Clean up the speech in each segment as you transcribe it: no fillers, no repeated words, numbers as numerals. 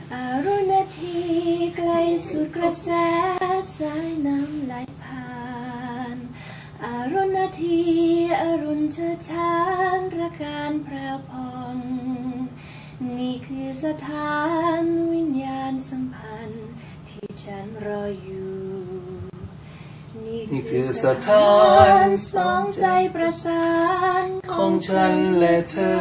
อรุณนาทีไกลสุดกระแสสายน้ำไหลผ่านอรุณนาทีอรุณเชิดช้านระการแพรวพองนี่คือสถานวิญญาณสัมพันธ์ที่ฉันรออยู่นี่คือสถานสองใจประสานของฉันและเธอ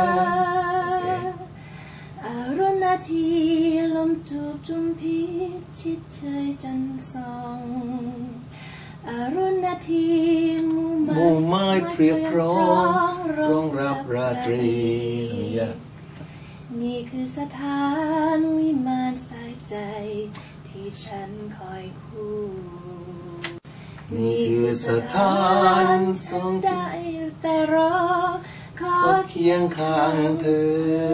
อรุณนาทีลมจูบจุมพิชิตเชยจันทร์ส่องอรุณนาทีหมู่ไม้เพรียบพร้อมร้องรับราตรีนี่คือสถานวิมานสายใจที่ฉันคอยคู่นี่คือสถานทรงใจแต่รอขอเคียงข้างเธอ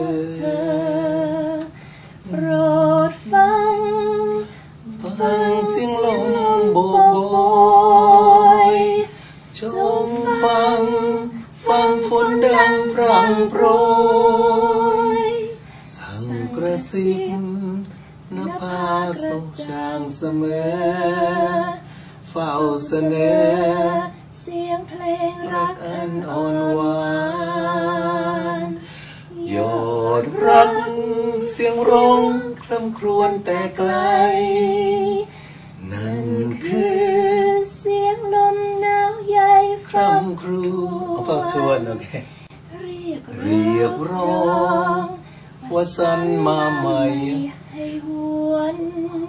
โปรดฟังเสียงลมโบยจงฟังฝนดังพรั่งโปรยสั่งกระซิบนภาส่งจางเสมอเฝ้าเสนอเสียงเพลงรักอันอ่อนหวานยอดรักเสียงร้องคร่ำครวญแต่ไกลนั่นคือเสียงลมหนาวใหญ่คร่ำครวญเฝ้าทวนโอเคเรียกร้องว่าสันมาใหม่ให้หวน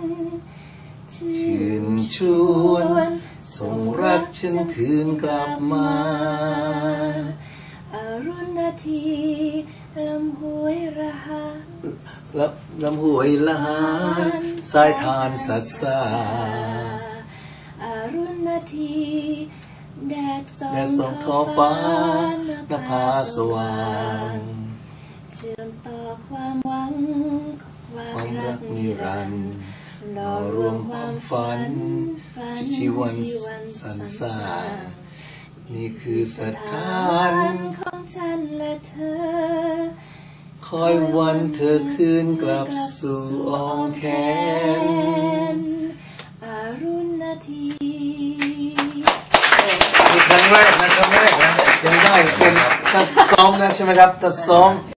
ชื่นชวนส่งรักฉันคืนกลับมาอรุณนาทีลำห้วยละหานลำห้วยละหานสายทานสัตสาอรุณนาทีแดดส่องท้องฟ้านภาสว่างเชื่อมต่อความหวังความรักนิรันดร์หล่อรวมความฝันชีวันสรรสร้างนี่คือสถานของฉันและเธอคอยวันเธอคืนกลับสู่อ้อมแขนอรุณนาทีครั้งแรกนะยังได้เป็นตัดซ้อมนะใช่ไหมครับตัดซ้อม